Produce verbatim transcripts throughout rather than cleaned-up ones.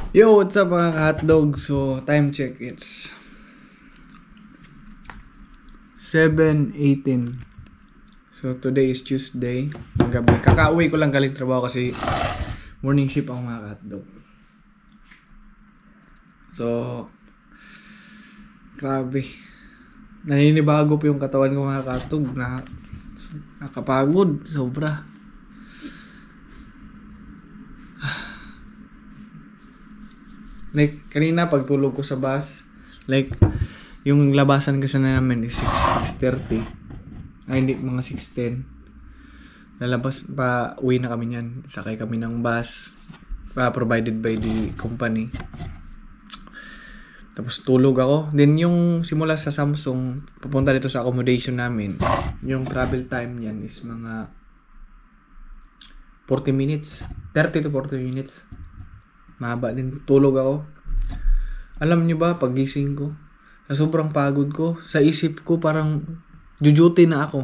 Yo, what's up mga hotdog? So, time check. It's seven eighteen. So, today is Tuesday. Ang gabi. Kakauwi ko lang galing trabaho kasi morning shift ako mga hotdog. So, grabe. Naninibago po yung katawan ko mga hotdog. Na, nakapagod. Sobra. Like, kanina pagtulog ko sa bus, like, yung labasan kasi na namin is six thirty. Ay, hindi, mga six ten. Lalabas, pa uwi na kami niyan. Sakay kami ng bus, pa provided by the company. Tapos tulog ako. Then yung simula sa Samsung, papunta dito sa accommodation namin, yung travel time niyan is mga forty minutes. thirty to forty minutes. Mahaba din. Tulog ako. Alam niyo ba, pagising ko, sa sobrang pagod ko, sa isip ko parang jujuti na ako.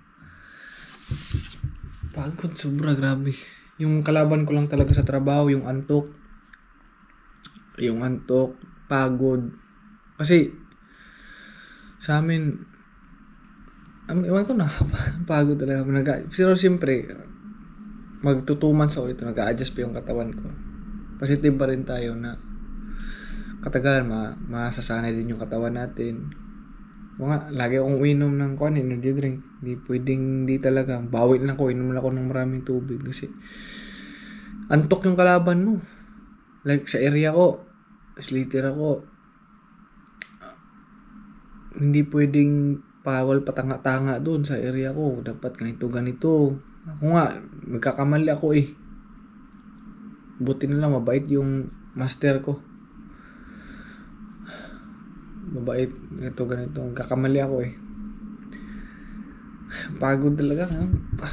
Pagod, sobra, grabe. Yung kalaban ko lang talaga sa trabaho, yung antok. Yung antok, pagod. Kasi, sa amin, um, ewan ko na, pagod talaga. Nag- Pero siyempre, magtutuman sa ulit, nag-a-adjust pa yung katawan ko. Positive pa rin tayo na katagalan ma masasanay din yung katawan natin. O nga, lagi akong uminom ng kuan, energy drink. Hindi pwedeng, hindi talaga. Bawi lang ako, inom lang ako ng maraming tubig kasi antok yung kalaban mo. Like sa area ko, slater ako. Hindi pwedeng bawal patanga-tanga doon sa area ko. Dapat ganito, ganito. Ako nga, magkakamali ako eh. Buti na lang, mabait yung master ko. Mabait. Ito, ganito. Kakamali ako eh. Pagod talaga. Ha?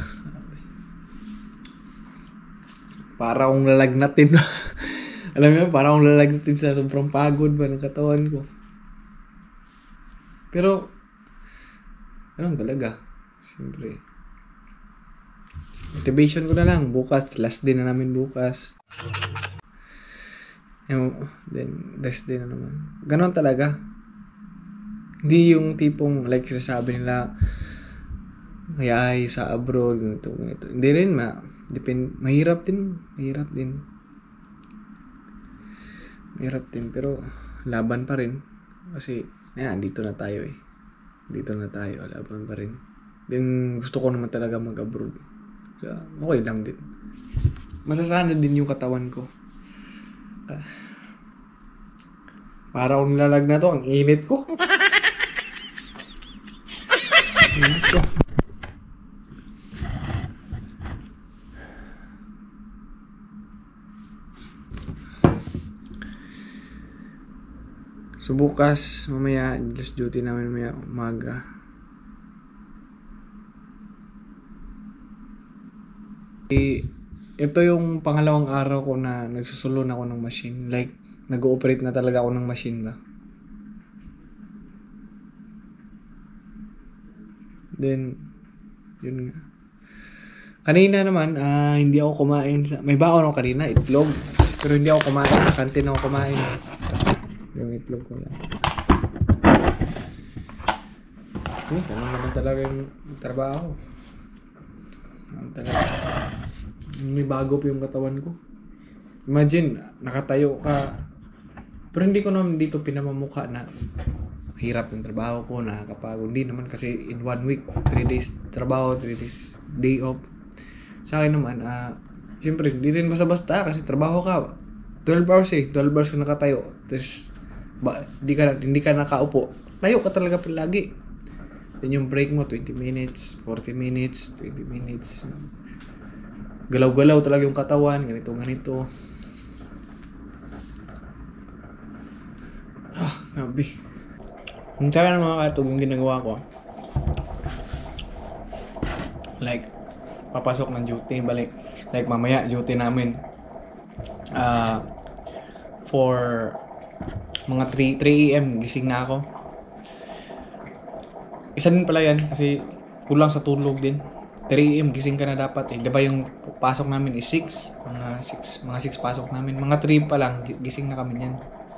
Para akong lalagnatin. Alam mo, para akong lalagnatin sa sobrang pagod ba ng katawan ko. Pero, ano talaga. Siyempre. Motivation ko na lang. Bukas, last day na namin bukas. Then, rest day na naman. Ganon talaga. Hindi yung tipong like sasabi nila ay ay sa abroad ganito ganito. Hindi rin ma depend mahirap din, mahirap din. Mahirap din pero laban pa rin kasi ayan, dito na tayo eh. Dito na tayo, laban pa rin. Then gusto ko naman talaga mag-abroad. So, okay lang din. Masasanay din yung katawan ko. Ah. Para akong nilalag na to, ang init ko. Init ko. So bukas, mamaya, just duty namin mamaya umaga. E, ito yung pangalawang araw ko na nagsusulon ako ng machine. Like, nag-ooperate na talaga ako ng machine ba. Then, yun nga. Kanina naman, uh, hindi ako kumain. Sa, may baon ako kanina, itlog. Pero hindi ako kumain. Sa kantin ako kumain. Yung itlog ko lang. Eh, ganun naman talaga yung trabaho. Ganun talaga. May bago pa yung katawan ko. Imagine, nakatayo ka. Pero hindi ko naman dito pinamamukha na hirap yung trabaho ko, nakakapagod. Hindi naman kasi in one week, three days trabaho, three days day off. Sa akin naman, ah, uh, siyempre, hindi rin basta-basta kasi trabaho ka. twelve hours eh, twelve hours ka nakatayo. Tapos, ba, hindi ka, hindi ka nakaupo. Tayo ka talaga palagi. Then yung break mo, twenty minutes, forty minutes, twenty minutes. Galaw-galaw talaga yung katawan, ganito, ganito. Ah, grabe. Ang tsaka ng mga katog yung ginagawa ko. Like, papasok ng duty, balik. Like, mamaya, duty namin. Ah, uh, for mga three a.m. gising na ako. Isa din pala yan kasi kulang sa tulog din. three a m gising ka na dapat eh. Diba yung pasok namin is six? Mga six, mga six pasok namin. Mga three pa lang, gising na kami niyan.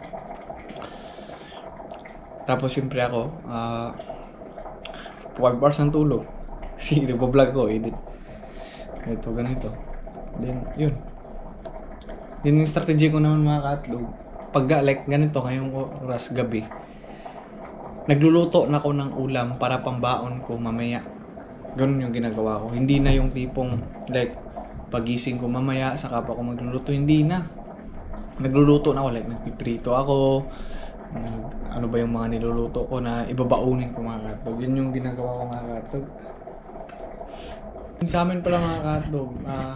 Tapos syempre ako, ah, uh, five hours ng tulog. Kasi nagpo-vlog ko, edit. Ito, ganito. Then, yun. Yun yung strategy ko naman mga ka-atlog. Pag like ganito, ngayong oras gabi, nagluluto na ako ng ulam para pambaon ko mamaya. Ganun yung ginagawa ko. Hindi na yung tipong like pagising ko mamaya saka pa ako magluluto. Hindi na. Nagluluto na ako. Like nagpiprito ako. Nag, ano ba yung mga niluluto ko na ibabaunin ko mga katog. Yun yung ginagawa ko mga katog. Sa amin pala mga katog, uh,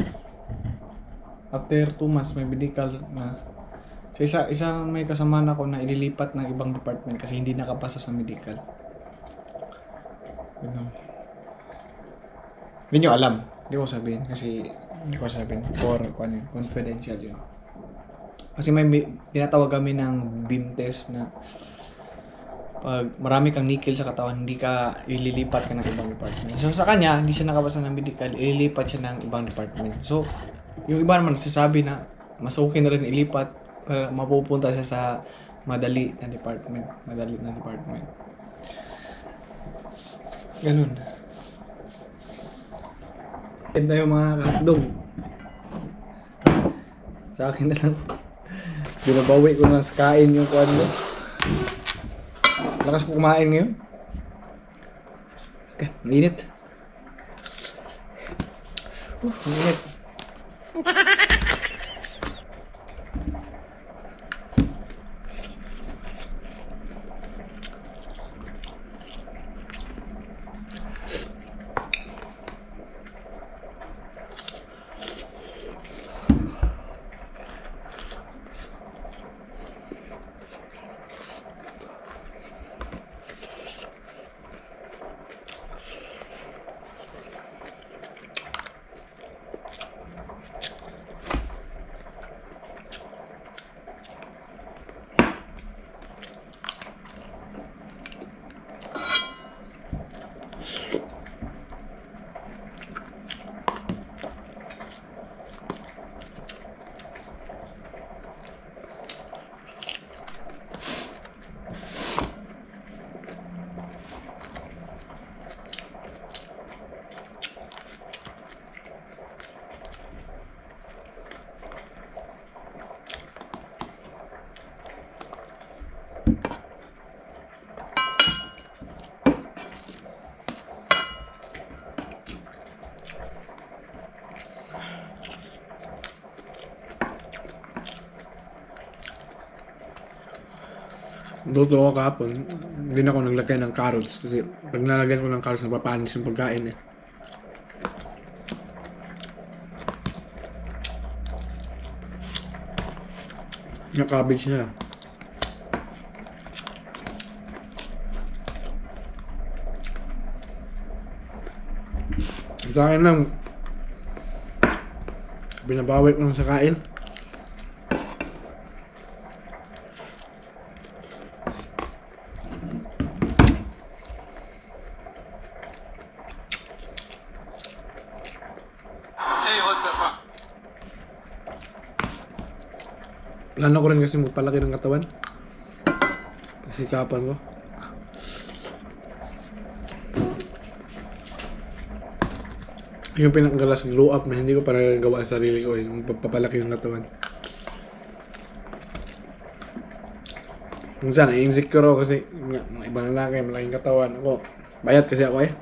after two months may medical na. So isa, isa may kasama na ako na ililipat ng ibang department kasi hindi nakapasa sa medical. Ano? Hindi nyo alam. Hindi ko sabihin kasi hindi ko sabihin. For ano, confidential yun. Kasi may tinatawag kami ng beam test na pag marami kang nickel sa katawan, hindi ka ililipat ka ng ibang department. So sa kanya, hindi siya nakapasa ng medical, ililipat siya ng ibang department. So yung iba naman nagsasabi na mas okay na rin ilipat para mapupunta siya sa madali na department. Madali na department. Ganun. Ganda yung mga hotdog. Sa akin na lang. Binabawi ko na sa kain yung kuwan mo. Lakas ko kumain ngayon. Okay, ang init. Uh, ang init. Luto ako kahapon, hindi na ako naglagay ng carrots kasi pag nalagyan ko ng carrots, napapanis yung pagkain eh. Nakabig siya. Sa akin lang, binabawi ko lang sa kain. Plano ko rin kasi magpalaki ng katawan. Pasikapan ko. Yung pinakagalas glow up na hindi ko pa nagagawa sa sarili ko, yung papalaki ng katawan. Minsan, na-insecure ako kasi mga, mga ibang lalaki, malaking katawan. Ako, bayat kasi ako eh.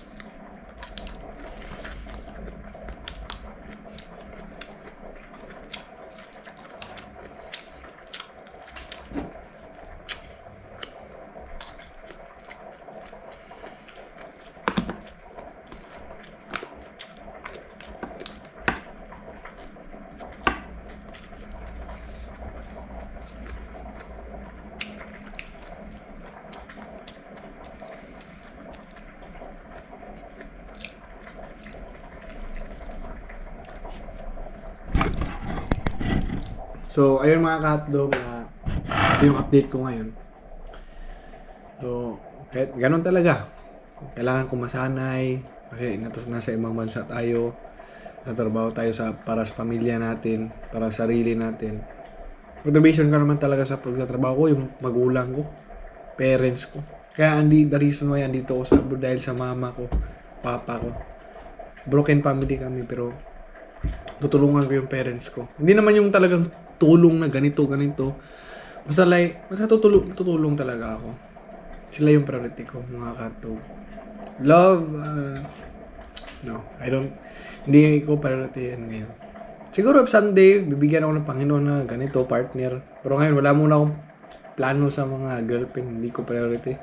So, ayun mga ka-hotdog, uh, yung update ko ngayon. So, kahit ganun talaga. Kailangan ko masanay, Kasi natas nasa ibang bansa tayo, natrabaho tayo sa para sa pamilya natin, para sa sarili natin. Motivation ka naman talaga sa pagtatrabaho ko, yung magulang ko, parents ko. Kaya andi, the reason why andito ako sa abroad dahil sa mama ko, papa ko. Broken family kami pero tutulungan ko yung parents ko. Hindi naman yung talagang tulong na ganito, ganito. Basta like, basta tutulong, tutulong talaga ako. Sila yung priority ko, mga katog. Love, uh, no, I don't, hindi ko priority yan ngayon. Siguro someday, bibigyan ako ng Panginoon na ganito, partner. Pero ngayon, wala muna akong plano sa mga girlfriend, hindi ko priority.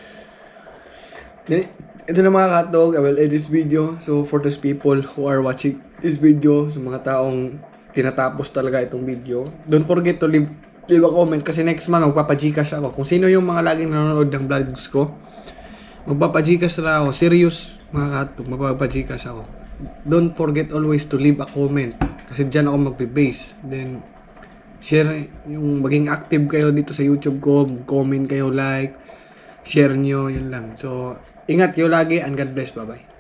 Ito na mga katog, I will end this video. So for those people who are watching this video, sa mga taong tinatapos talaga itong video, don't forget to leave, leave a comment kasi next month magpapagcash ako. Kung sino yung mga laging nanonood ng vlogs ko, magpapagcash na ako. Serious mga katog, magpapagcash ako. Don't forget always to leave a comment kasi dyan ako magbe-base. Then share, yung maging active kayo dito sa YouTube ko, comment kayo, like, share nyo, yun lang. So, ingat kayo lagi and God bless. Bye-bye.